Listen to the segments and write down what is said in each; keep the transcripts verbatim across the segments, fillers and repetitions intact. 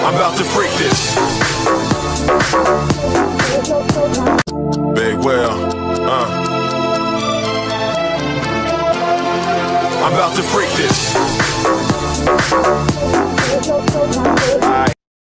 I'm about to freak this. Big Will, uh. I'm about to freak this. Alright.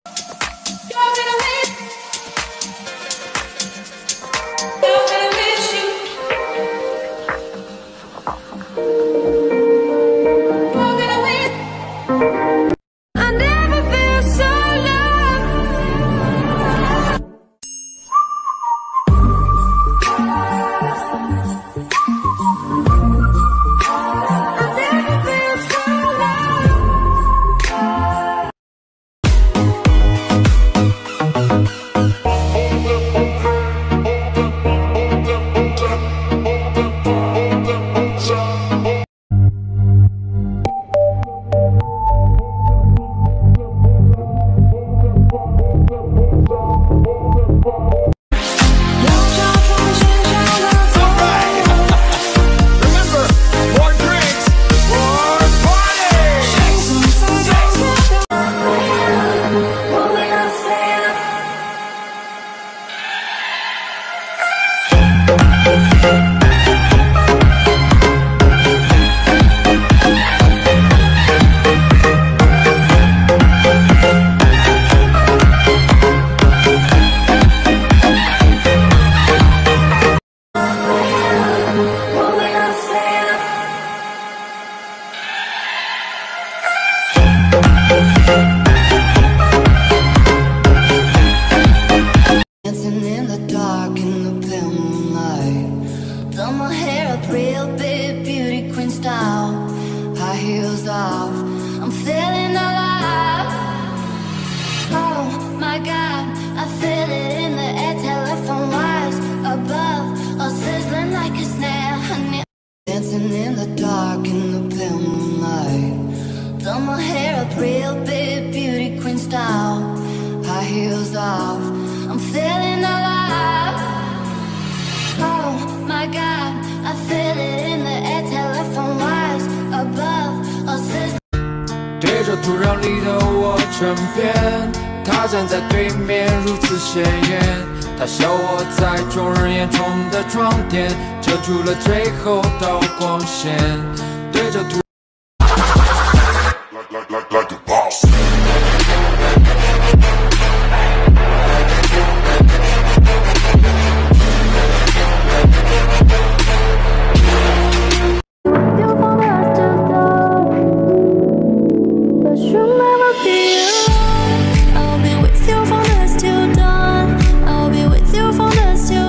Real big beauty queen style, high heels off, I'm feeling alive. Oh my God, I feel it in the air, telephone wires above, all sizzling like a snare, honey. Dancing in the dark in the pale moonlight, done my hair up real big beauty queen style, high heels off, I'm feeling alive. Oh my God, I feel it in the air, telephone wires above, all sizzling。 对着土壤里的我唇边，他站在对面如此显眼，他笑我在众人眼中的装点，遮住了最后道光线。对着土。Like, like, like a boss.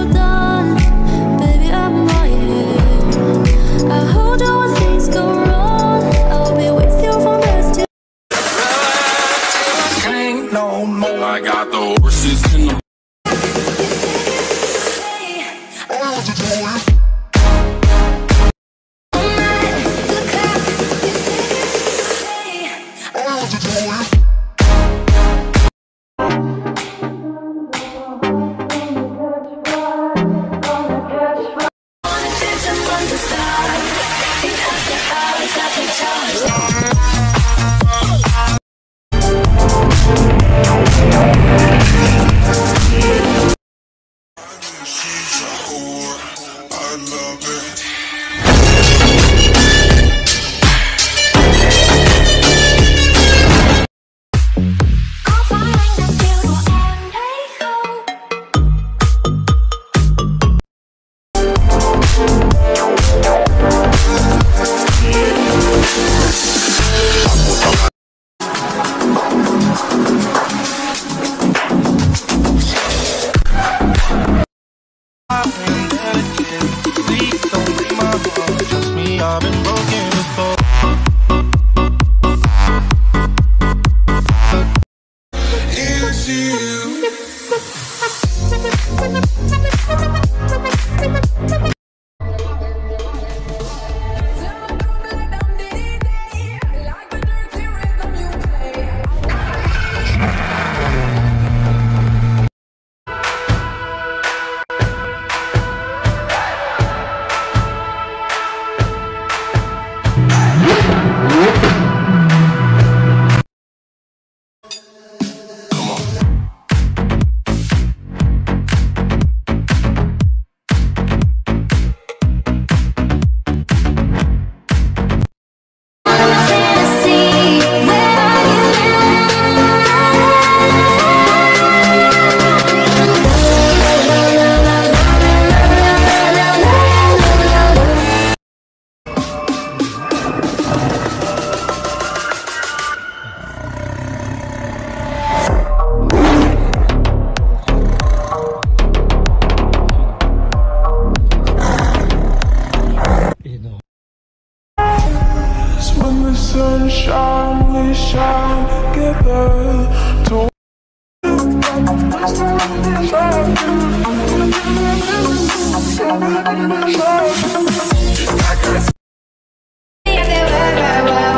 I hold on when things go wrong. Yeah,